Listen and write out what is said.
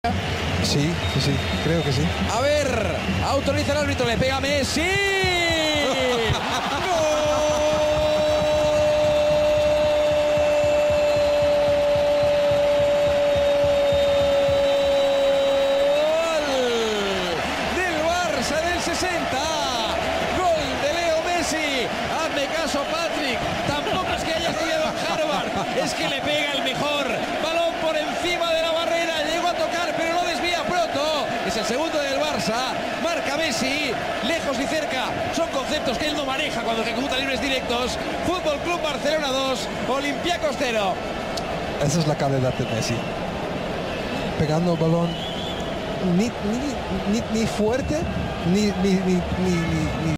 Sí, creo que sí. A ver, autoriza el árbitro, le pega Messi. ¡Gol! Del Barça del 60. Gol de Leo Messi. Hazme caso, Patrick. Tampoco es que haya estudiado en Harvard. Es que le pega el mejor. Balón por encima de la barrera. Llegó a tocar, pero lo desvía pronto. Es el segundo del Barça. Marca Messi. Lejos y cerca. Son conceptos que él no maneja cuando ejecuta libres directos. Fútbol Club Barcelona 2. Olympiacos 0. Esa es la calidad de Messi. Pegando el balón ni fuerte ni